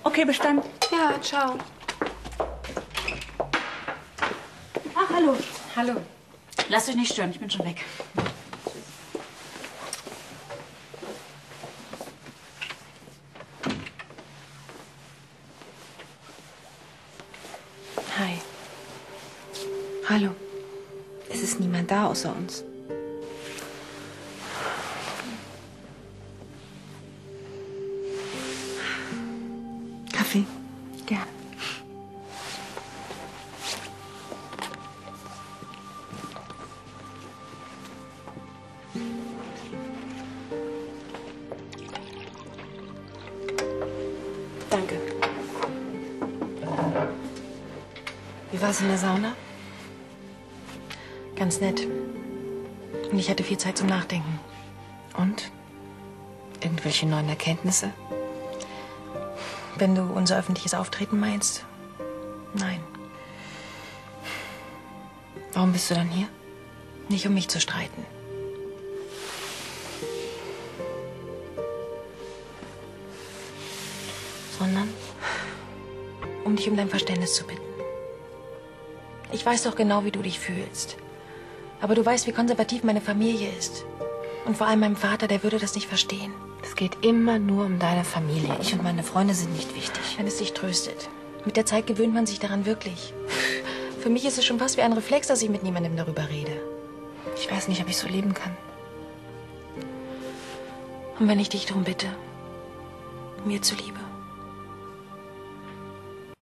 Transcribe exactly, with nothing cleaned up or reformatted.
Okay, bis dann. Ja, ciao. Ach, hallo. Hallo. Lasst euch nicht stören, ich bin schon weg. Hi. Hallo. Es ist niemand da außer uns. Kaffee? Gern. Danke. Wie war es in der Sauna? Ganz nett. Und ich hatte viel Zeit zum Nachdenken. Und? Irgendwelche neuen Erkenntnisse? Wenn du unser öffentliches Auftreten meinst? Nein. Warum bist du dann hier? Nicht, um mich zu streiten. Sondern um dich um dein Verständnis zu bitten. Ich weiß doch genau, wie du dich fühlst. Aber du weißt, wie konservativ meine Familie ist. Und vor allem mein Vater, der würde das nicht verstehen. Es geht immer nur um deine Familie. Ich und meine Freunde sind nicht wichtig. Wenn es dich tröstet. Mit der Zeit gewöhnt man sich daran wirklich. Für mich ist es schon fast wie ein Reflex, dass ich mit niemandem darüber rede. Ich weiß nicht, ob ich so leben kann. Und wenn ich dich darum bitte, mir zuliebe.